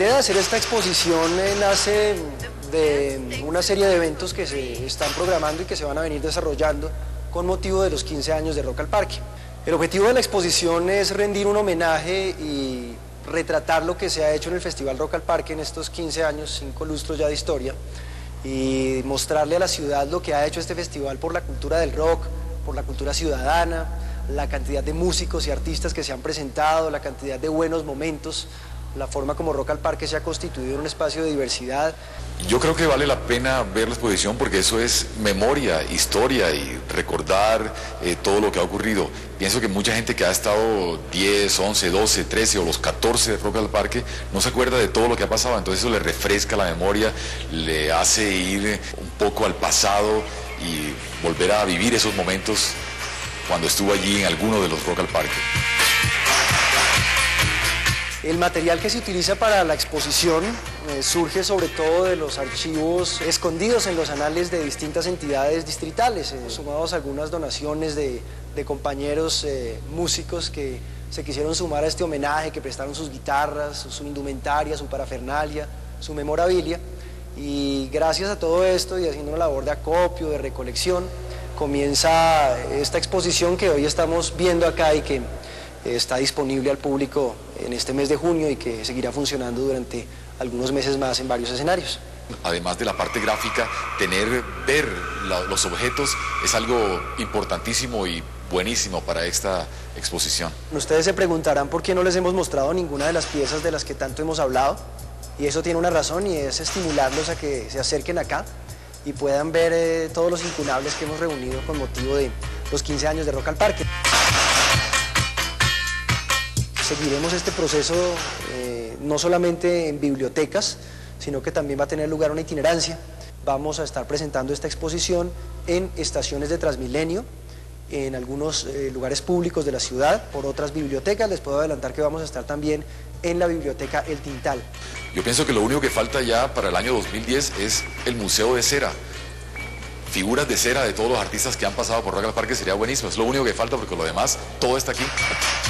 idea de hacer esta exposición nace de una serie de eventos que se están programando y que se van a venir desarrollando con motivo de los 15 años de Rock al Parque. El objetivo de la exposición es rendir un homenaje y retratar lo que se ha hecho en el Festival Rock al Parque en estos 15 años, 5 lustros ya de historia, y mostrarle a la ciudad lo que ha hecho este festival por la cultura del rock, por la cultura ciudadana, la cantidad de músicos y artistas que se han presentado, la cantidad de buenos momentos, la forma como Rock al Parque se ha constituido en un espacio de diversidad. Yo creo que vale la pena ver la exposición porque eso es memoria, historia y recordar todo lo que ha ocurrido. Pienso que mucha gente que ha estado 10, 11, 12, 13 o los 14 de Rock al Parque no se acuerda de todo lo que ha pasado, entonces eso le refresca la memoria, le hace ir un poco al pasado y volver a vivir esos momentos cuando estuvo allí en alguno de los Rock al Parque. El material que se utiliza para la exposición surge sobre todo de los archivos escondidos en los anales de distintas entidades distritales, sumados a algunas donaciones de compañeros músicos que se quisieron sumar a este homenaje, que prestaron sus guitarras, su indumentaria, su parafernalia, su memorabilia, y gracias a todo esto y haciendo una labor de acopio, de recolección, comienza esta exposición que hoy estamos viendo acá y que está disponible al público en este mes de junio y que seguirá funcionando durante algunos meses más en varios escenarios. Además de la parte gráfica, ver los objetos es algo importantísimo y buenísimo para esta exposición. Ustedes se preguntarán por qué no les hemos mostrado ninguna de las piezas de las que tanto hemos hablado, y eso tiene una razón y es estimularlos a que se acerquen acá y puedan ver todos los incunables que hemos reunido con motivo de los 15 años de Rock al Parque. Seguiremos este proceso no solamente en bibliotecas, sino que también va a tener lugar una itinerancia. Vamos a estar presentando esta exposición en estaciones de Transmilenio, en algunos lugares públicos de la ciudad, por otras bibliotecas. Les puedo adelantar que vamos a estar también en la biblioteca El Tintal. Yo pienso que lo único que falta ya para el año 2010 es el Museo de Cera. Figuras de cera de todos los artistas que han pasado por Rock al Parque sería buenísimo. Es lo único que falta porque lo demás, todo está aquí.